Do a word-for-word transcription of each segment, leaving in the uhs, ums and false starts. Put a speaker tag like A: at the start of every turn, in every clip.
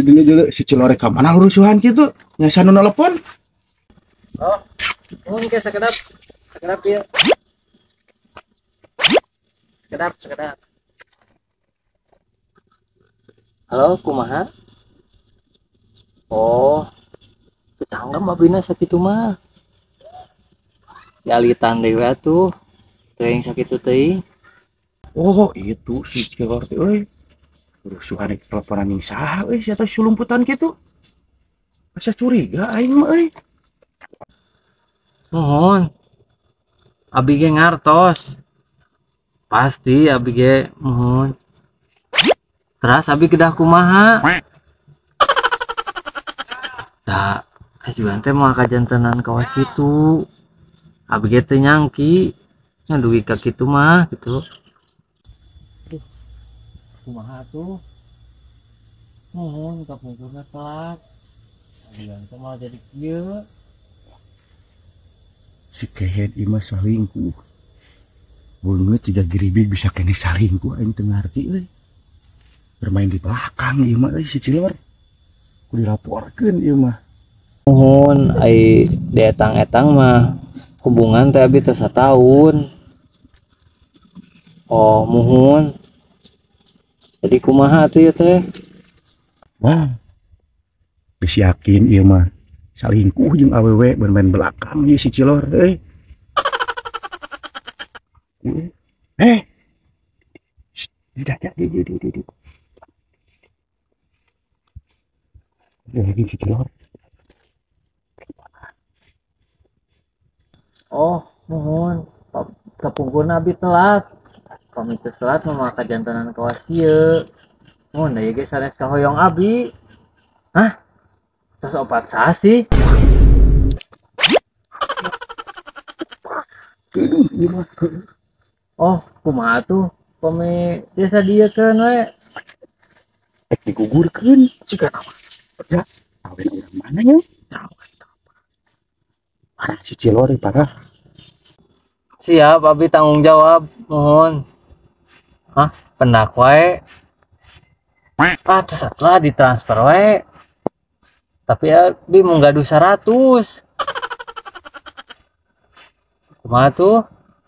A: dulu dulu si Cilore ka mana rusuhan gitu nyasa nu nelpon.
B: Oh mohon ke sekedap sekedap ya sekedap sekedap. Halo kumaha. Oh tetangga mah bina sakitu mah yalitan dewe tuh teuing sakitu teuing.
A: Oh itu si Cilore teh euy rusuhan di teleponan ning saha euy sia teh sulumputan kitu. Asa curiga aing mah euy.
B: Mohon abi ge ngartos pasti abi ge mohon teras abi kedah kumaha dah ajuan teh mau kajantenan kawas gitu abi ge teu nyangki ngadugi ka kitu mah gitu. Aduh kumaha tuh mohon kapungkurna telat ajuan teh malah jadi kieu.
A: Si kehet ieu mah salingkuh. Beungeut tidak giribig bisa kene salingkuh aing teu ngarti euy. Bermain di belakang ieu mah euy si Cilor. Ku dilaporkeun ieu mah.
B: Mohon ai dietang-etang mah hubungan teh abi teh sataun. Oh mohon. Jadi kumaha atuh ya teh?
A: Wah. Geus yakin ieu mah salingkuh jeung awewe bermain belakang ieu si Cilor euy. Eh. Tidak ya, di di di di. Lagi si Cilor.
B: Oh mohon kapungkurna abi telat. Pamit telat mah kajantenan kawas kieu. Mohon da ge sanes kahoyong abi. Hah? Tos opat sasi. Oh, kumaha tuh? Pame desa dia kan we.
A: Eh digugurkeun ciga nama. Ya, awen urang mana nya? Mana si Cilor ieu parah.
B: Siap, abi tanggung jawab. Mohon. Hah? Pendak wae. Ah, terus atuh ditransfer wae. Tapi abi mau gaduh seratus. Kumaha tuh?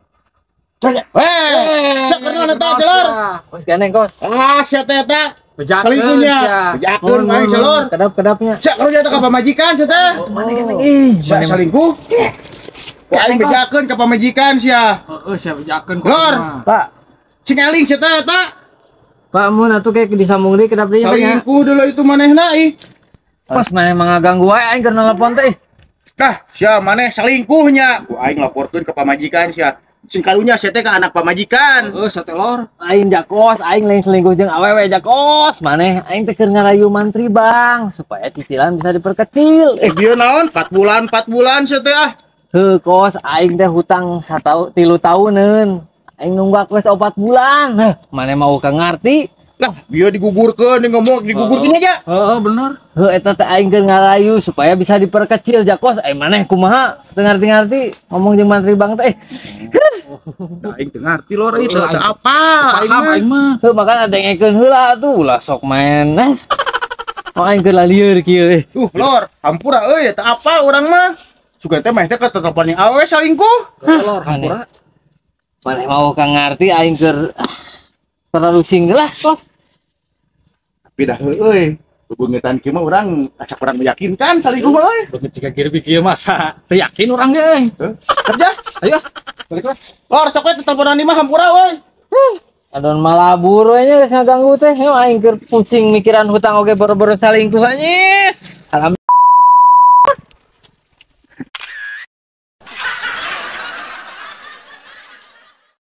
A: Heh, sakeuna eta Cilor.
B: Kos ganeng kos.
A: Ah, sia teh eta.
C: Bejakeun
A: Salingkuhnya. Bejakeun aing Cilor.
B: Kedap-kedapnya.
A: Sia karunya teh ka pamajikan sia teh.
B: Mana ganeng? Ih,
A: Sia salingkuh. Aing bejakeun ka pamajikan sia.
C: Heeh, sia bejakeun.
A: Lor,
B: Pak.
A: cing eling sia teh eta.
B: Pak mun atuh kayak disambung deui kedap deui nya.
A: Salingkuh dulu itu manehna ih.
B: Pas maneh mangaganggu wae aing keur nelpon teh.
A: Dah, sia maneh salingkuhnya. Ku aing laporkeun ke pamajikan sia. Sing karunya sia teh ka anak pamajikan.
C: Heeh, sia teh lor.
B: Lain jakos aing lain selingkuh jeung awewe jakos maneh aing teh keur ngarayu mantri bang supaya cicilan bisa diperkecil.
A: Eh bieu naon? empat bulan, empat bulan sia teh ah.
B: Heuh kos aing teh hutang satau tilu tauneun. Aing nunggak wes opat bulan. Heh, maneh mau ka ngarti?
A: Lah, bieu digugurkeun, di ngomong digugurkeun aja.
C: Heeh, bener.
B: Heuh eta teh aing keur ngarayu supaya bisa diperkecil jakos. Aing maneh kumaha? Teu ngarti-ngarti ngomong jeung mantri bang teh.
A: Nah, aing teu ngarti lor ieu teh apa?
C: Paham aing mah.
B: Heuh makan ada ngekeun heula tuh ulah sok main. Eh. Oh aing keur lalieur kieu eh.
A: Uh, lor, hampura euy teh apa urang mah? Sugan teh mah teh ka telepon yang awewe salingkuh.
C: Lor, hampura.
B: Maneh mau ka ngarti aing keur ah, terlalu sing lah kos.
A: Tapi dah euy, bebeungetan kieu mah urang acak urang meyakinkan salingkuh mah euy.
C: Beungeut cika girbi kieu masa teu yakin urang ge.
A: Heuh, kerja.
C: Ayo, balik lah.
A: Lor, sok we teleponan ieu mah hampura euy.
B: Adon malabur we nya geus ngaganggu teh. Aing keur pusing mikiran hutang oge boro-boro salingkuh anjir.